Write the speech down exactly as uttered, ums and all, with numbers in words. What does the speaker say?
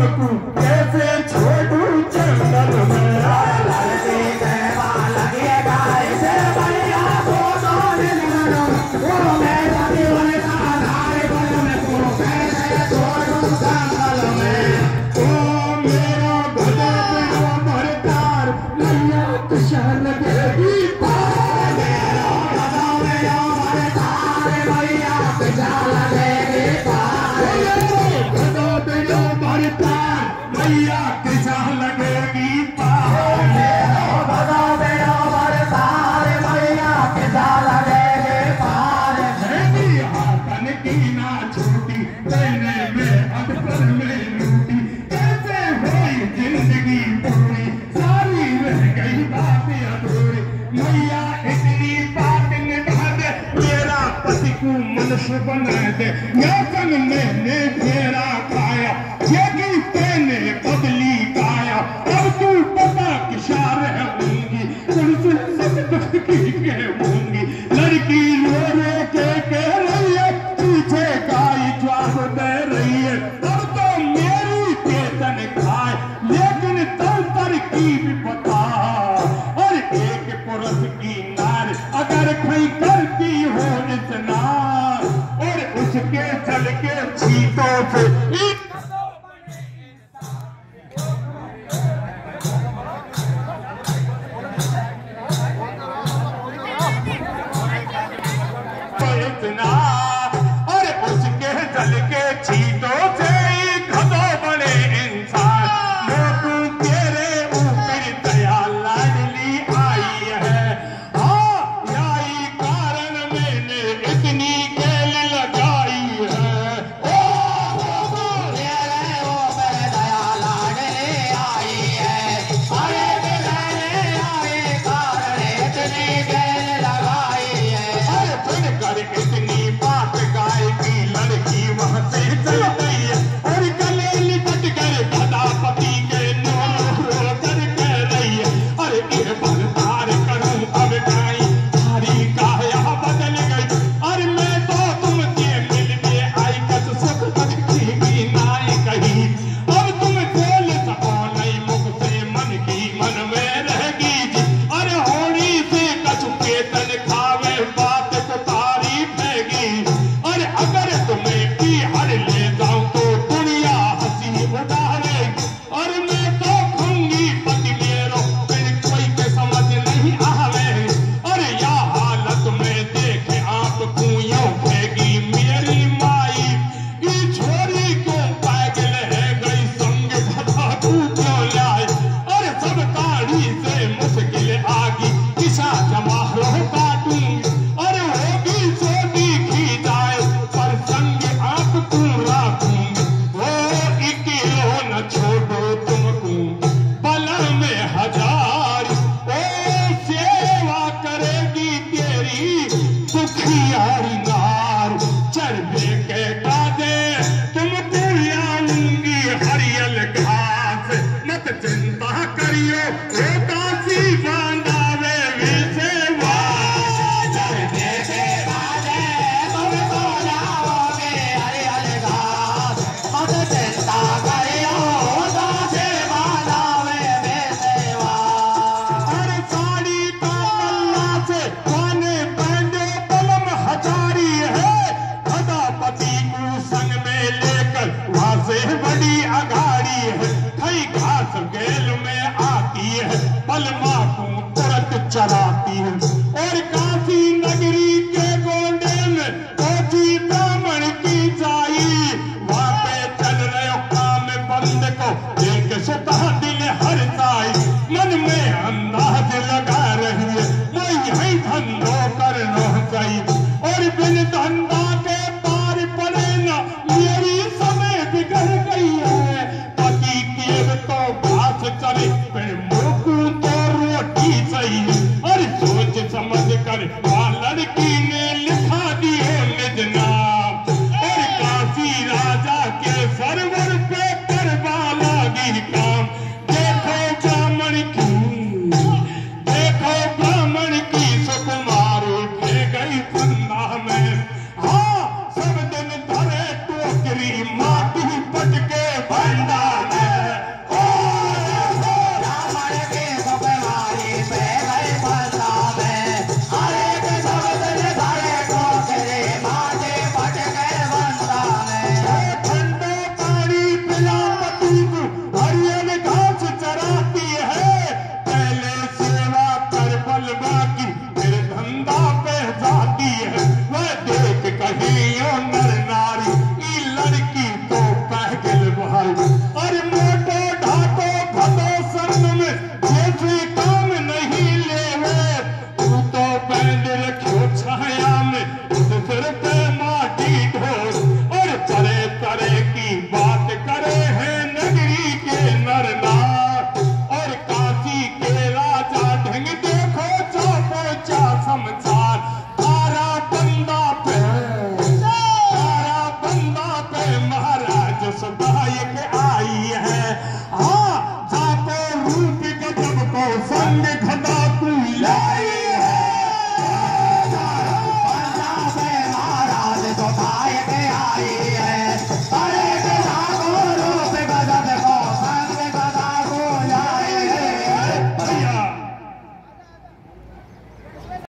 तुमको कैसे छोड़ूं जंगल में। लड़की कहवा लगेगा इसे भैया को सोने लगो, वो मेरा जीवन का आधार बन को कैसे छोड़ूं जंगल में। ओ मेरा भला मेरा मरदार मैया कुशा लगेगी पार, मेरा भला मेरा मरदार मैया कुशा लगेगी पार, भला मेरा मरदार मैया कुशा लगेगी पार, मेरा भला मेरा मरदार मैया कुशा लगेगी पार। मेरी हाथन की ना छूटी देने में अकबर में लूटी, कैसे हुई जिंदगी पूरी सारी रह गई बातें अधूरी। मैया इतनी बात निभा दे, मेरा पति को मनुष्य बना दे। यातन मैंने फेरा खाया, यही तेने बदली काया। अब तू पता किशा रहूंगी, तुमसे सब दुख की कहूंगी। लड़की रो रो के कह रही है, पीछे गाय जवाब दे रही है। अब तो मेरी चेतन खाए, लेकिन तब पर की भी पता। और एक पुरुष की नार अगर कोई करती हो इतना, और उसके चल के छीतों से इतना, और उसके चल के छीतों से खदो बड़े इंसान। मोटू तेरे ऊपर दया लाडली आई है, हाँ यही कारण मैंने इतनी गेल लगाई है। ओ तेरे ऊपर दया लाडली आई है, अरे बिगड़ने आए कारण इतनी गेल लगाई है। अरे सुनकर इतनी बात गाय की लड़की वहां से चल गई है, और गले लिपट कर गदापति के नोर कर कह रही है, अरे ये बलदार करूं अब गाई सारी काया बदल गई। अरे मैं तो तुमसे मिलने आई कत सुख की नाई कही, अब तुम बोल सको नहीं मुख से मन की मन में रहेगी जी। अरे होड़ी से कछु केतन खावे बात को तारीफ हैगी। अरे अगर तुम्हें भी हर ले जाऊं तो दुनिया हंसी उड़ाएगी। और मैं तो कहूंगी पति मेरो फिर कोई के समझ नहीं आवे। अरे या हालत में देखे आप कुइयों फेगी मेरी माई, ये छोरी क्यों पागल है गई संग भथा तू क्यों लाए। अरे सब ताड़ी से मुश्किल आगी किसा जमा लो काटूंगी। अरे होगी सोटी की जाए पर संग आपको राखूंगी। वो इकिलो न छोड़ो तुमको बला में हजार, ओ सेवा करेगी तेरी दुखियारी नार। चरबे के कादे तुमको लाऊंगी हरियल घास, मत चिंता करियो वो काशी बांधावे विसेवा। चरबे के कादे तुमको लाओगे हरियल घास, मत चिंता करियो वो काशी बांधावे विसेवा। अरे साड़ी का पल्ला से खाने पहने पलम हजारी है, गदापति को संग में लेकर वहां से बड़ी अगाड़ी है। कई घास गेल में आती है, पलमा को तुरंत चराती है। और काशी नगरी के गोंडे में पहुंची ब्राह्मण की जाई, वहां पे चल रहे काम बंद को देख सुता दिल हर जाई। मन में अंदाज लगा रही है मैं यही धंधो कर रह गई, और बिन धंधा के पार पड़े ना मेरी समय बिगड़ गई है। पति के तो घास चले फिर मोकू तो रोटी सही, और सोच समझ कर वहाँ लड़की ने लिखा दिए निज नाम। और काशी राजा के सरवर पे करवा लगी काम। देखो ब्राह्मण की देखो ब्राह्मण की सुकुमार उठे गई फन्ना में। हाँ सब दिन धरे टोकरी माटी पटके भंडार